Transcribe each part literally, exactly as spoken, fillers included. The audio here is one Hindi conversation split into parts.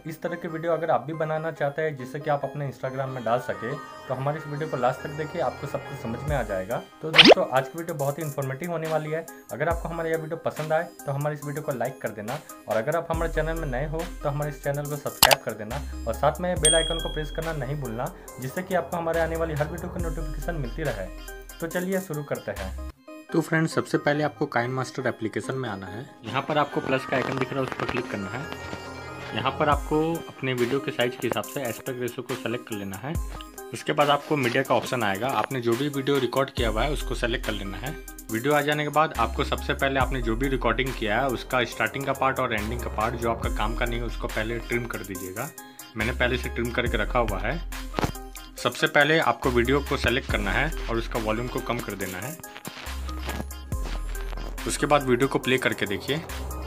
इस तरह के वीडियो अगर आप भी बनाना चाहते हैं जिससे कि आप अपने इंस्टाग्राम में डाल सके तो हमारे इस वीडियो को लास्ट तक देखिए, आपको सब कुछ समझ में आ जाएगा। तो दोस्तों आज की वीडियो बहुत ही इन्फॉर्मेटिव होने वाली है। अगर आपको हमारा यह वीडियो पसंद आए तो हमारे इस वीडियो को लाइक कर देना, और अगर आप हमारे चैनल में नए हो तो हमारे इस चैनल को सब्सक्राइब कर देना और साथ में बेल आइकन को प्रेस करना नहीं भूलना, जिससे कि आपको हमारे आने वाली हर वीडियो की नोटिफिकेशन मिलती रहे। तो चलिए शुरू करते हैं। तो फ्रेंड्स, सबसे पहले आपको काइनमास्टर एप्लीकेशन में आना है। यहाँ पर आपको प्लस का आइकन दिख रहा है, उस पर क्लिक करना है। यहाँ पर आपको अपने वीडियो के साइज के हिसाब से एस्पेक्ट रेशो को सेलेक्ट कर लेना है। उसके बाद आपको मीडिया का ऑप्शन आएगा, आपने जो भी वीडियो रिकॉर्ड किया हुआ है उसको सेलेक्ट कर लेना है। वीडियो आ जाने के बाद आपको सबसे पहले आपने जो भी रिकॉर्डिंग किया है उसका स्टार्टिंग का पार्ट और एंडिंग का पार्ट जो आपका काम का नहीं है उसको पहले ट्रिम कर दीजिएगा। मैंने पहले से ट्रिम करके रखा हुआ है। सबसे पहले आपको वीडियो को सेलेक्ट करना है और उसका वॉल्यूम को कम कर देना है। उसके बाद वीडियो को प्ले करके देखिए।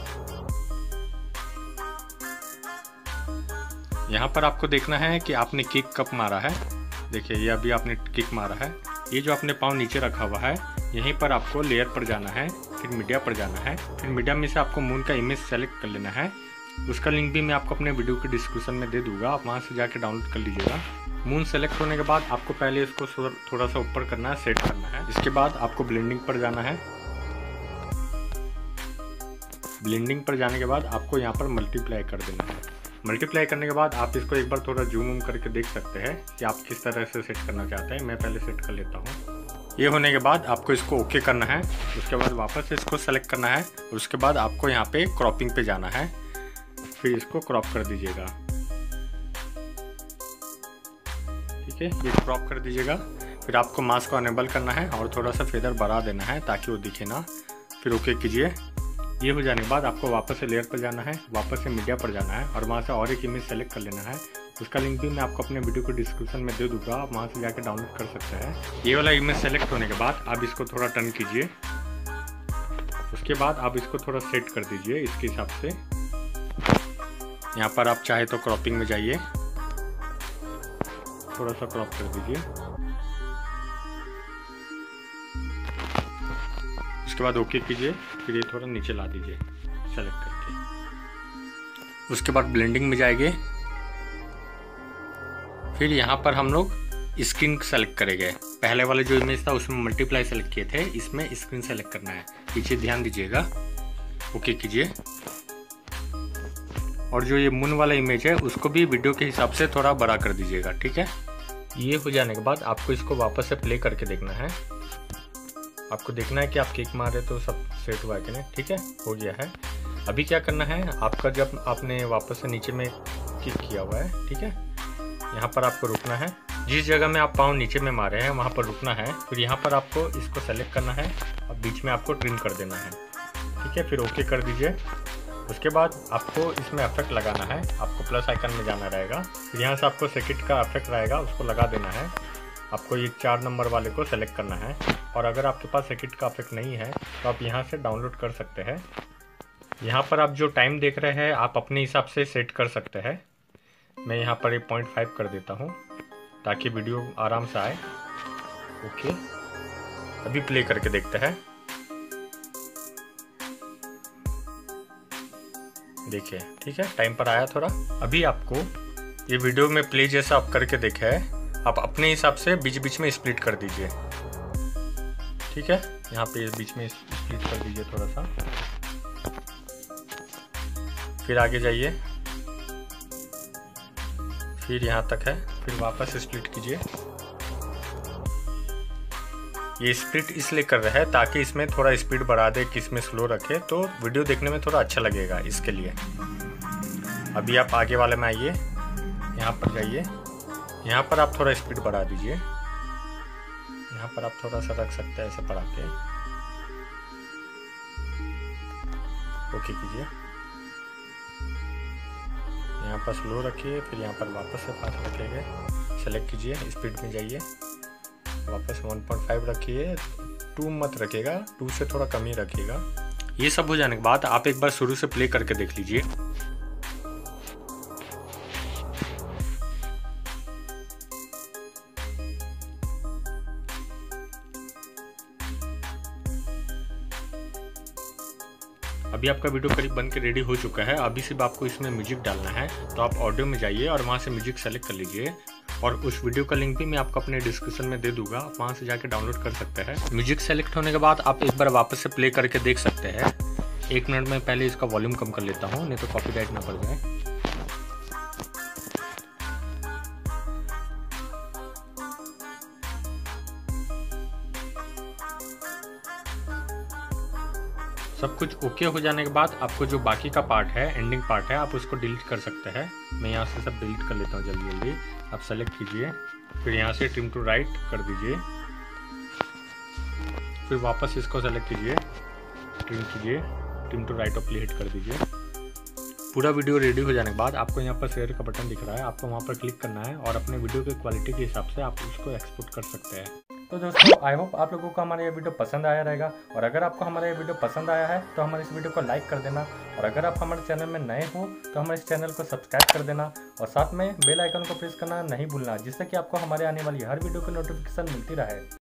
यहाँ पर आपको देखना है कि आपने किक कब मारा है। देखिए ये अभी आपने किक मारा है। ये जो आपने पाँव नीचे रखा हुआ है यहीं पर आपको लेयर पर जाना है, फिर मीडिया पर जाना है। फिर मीडिया में से आपको मून का इमेज सेलेक्ट कर लेना है। उसका लिंक भी मैं आपको अपने वीडियो के डिस्क्रिप्शन में दे दूंगा, आप वहाँ से जाके डाउनलोड कर लीजिएगा। मून सेलेक्ट होने के बाद आपको पहले इसको थोड़ा सा ऊपर करना है, सेट करना है। इसके बाद आपको ब्लेंडिंग पर जाना है। ब्लेंडिंग पर जाने के बाद आपको यहाँ पर मल्टीप्लाई कर देना है। मल्टीप्लाई करने के बाद आप इसको एक बार थोड़ा जूम उम करके देख सकते हैं कि आप किस तरह से सेट करना चाहते हैं। मैं पहले सेट कर लेता हूँ। ये होने के बाद आपको इसको ओके करना है। उसके बाद वापस इसको सेलेक्ट करना है। उसके बाद आपको यहाँ पे क्रॉपिंग पे जाना है, फिर इसको क्रॉप कर दीजिएगा। ठीक है, ये क्रॉप कर दीजिएगा। फिर आपको मास्क को अनेबल करना है और थोड़ा सा फेदर बढ़ा देना है ताकि वो दिखे ना। फिर ओके कीजिए। ये हो जाने के बाद आपको वापस से लेयर पर जाना है, वापस से मीडिया पर जाना है और वहाँ से और एक इमेज सेलेक्ट कर लेना है। उसका लिंक भी मैं आपको अपने वीडियो को डिस्क्रिप्शन में दे दूंगा, आप वहाँ से जाकर डाउनलोड कर सकते हैं। ये वाला इमेज सेलेक्ट होने के बाद आप इसको थोड़ा टर्न कीजिए। उसके बाद आप इसको थोड़ा सेट कर दीजिए इसके हिसाब से। यहाँ पर आप चाहे तो क्रॉपिंग में जाइए, थोड़ा सा क्रॉप कर दीजिए। उसके बाद ओके कीजिए। फिर ये थोड़ा नीचे ला दीजिए सेलेक्ट करके। उसके बाद ब्लेंडिंग में जाएंगे। फिर यहाँ पर हम लोग स्क्रीन सेलेक्ट करेंगे। पहले वाले जो इमेज था उसमें मल्टीप्लाई सेलेक्ट किए थे, इसमें स्क्रीन सेलेक्ट करना है। पीछे ध्यान दीजिएगा, ओके कीजिए। और जो ये मून वाला इमेज है उसको भी वीडियो के हिसाब से थोड़ा बड़ा कर दीजिएगा। ठीक है, ये हो जाने के बाद आपको इसको वापस से प्ले करके देखना है। आपको देखना है कि आप किक मारे तो सब सेट हुआ है कि नहीं। ठीक है, हो गया है। अभी क्या करना है, आपका जब आपने वापस से नीचे में किक किया हुआ है, ठीक है, यहाँ पर आपको रुकना है। जिस जगह में आप पाँव नीचे में मारे हैं वहाँ पर रुकना है। फिर यहाँ पर आपको इसको सेलेक्ट करना है और बीच में आपको ट्रिम कर देना है। ठीक है, फिर ओके कर दीजिए। उसके बाद आपको इसमें इफेक्ट लगाना है। आपको प्लस आइकन में जाना रहेगा, फिर यहाँ से आपको सेकंड का इफेक्ट रहेगा, उसको लगा देना है। आपको ये चार नंबर वाले को सेलेक्ट करना है। और अगर आपके पास सेकंड का इफेक्ट नहीं है तो आप यहाँ से डाउनलोड कर सकते हैं। यहाँ पर आप जो टाइम देख रहे हैं आप अपने हिसाब से सेट कर सकते हैं। मैं यहाँ पर एक पॉइंट फाइव कर देता हूँ ताकि वीडियो आराम से आए। ओके, अभी प्ले करके देखते हैं। देखिए, ठीक है, टाइम पर आया थोड़ा। अभी आपको ये वीडियो में प्ले जैसा आप करके देखे है, आप अपने हिसाब से बीच बीच में स्प्लिट कर दीजिए। ठीक है, यहाँ पे बीच में स्प्लिट कर दीजिए थोड़ा सा। फिर आगे जाइए, फिर यहाँ तक है, फिर वापस स्प्लिट कीजिए। ये स्प्लिट इसलिए कर रहा है ताकि इसमें थोड़ा स्पीड बढ़ा दे, कि इसमें स्लो रखे तो वीडियो देखने में थोड़ा अच्छा लगेगा, इसके लिए। अभी आप आगे वाले में आइए, यहाँ पर जाइए। यहाँ पर आप थोड़ा स्पीड बढ़ा दीजिए। यहाँ पर आप थोड़ा सा रख सकते हैं ऐसे बढ़ा के। ओके कीजिए। यहाँ पर स्लो रखिए, फिर यहाँ पर वापस से फास्ट रखेंगे। सेलेक्ट कीजिए, स्पीड में जाइए, वापस वन पॉइंट फाइव रखिए। टू मत रखिएगा, टू से थोड़ा कम ही रखिएगा। ये सब हो जाने के बाद आप एक बार शुरू से प्ले करके देख लीजिए। अभी आपका वीडियो करीब बन के रेडी हो चुका है। अभी सिर्फ आपको इसमें म्यूजिक डालना है, तो आप ऑडियो में जाइए और वहाँ से म्यूजिक सेलेक्ट कर लीजिए और उस वीडियो का लिंक भी मैं आपको अपने डिस्क्रिप्शन में दे दूंगा, आप वहाँ से जाके डाउनलोड कर सकते हैं। म्यूजिक सेलेक्ट होने के बाद आप एक बार वापस से प्ले करके देख सकते हैं। एक मिनट में पहले इसका वॉल्यूम कम कर लेता हूँ, नहीं तो कॉपीराइट ना पड़ जाए। सब कुछ ओके हो जाने के बाद आपको जो बाकी का पार्ट है, एंडिंग पार्ट है, आप उसको डिलीट कर सकते हैं। मैं यहाँ से सब डिलीट कर लेता हूँ जल्दी जल्दी। आप सेलेक्ट कीजिए, फिर यहाँ से ट्रिम टू राइट कर दीजिए, फिर वापस इसको सेलेक्ट कीजिए, ट्रिम कीजिए, ट्रिम टू राइट और प्ले हिट कर दीजिए। पूरा वीडियो रेडी हो जाने के बाद आपको यहाँ पर शेयर का बटन दिख रहा है, आपको वहाँ पर क्लिक करना है और अपने वीडियो की क्वालिटी के हिसाब से आप उसको एक्सपोर्ट कर सकते हैं। तो दोस्तों आई होप आप लोगों को हमारा ये वीडियो पसंद आया रहेगा, और अगर आपको हमारा ये वीडियो पसंद आया है तो हमारे इस वीडियो को लाइक कर देना, और अगर आप हमारे चैनल में नए हो तो हमारे इस चैनल को सब्सक्राइब कर देना और साथ में बेल आइकन को प्रेस करना नहीं भूलना, जिससे कि आपको हमारे आने वाली हर वीडियो की नोटिफिकेशन मिलती रहे।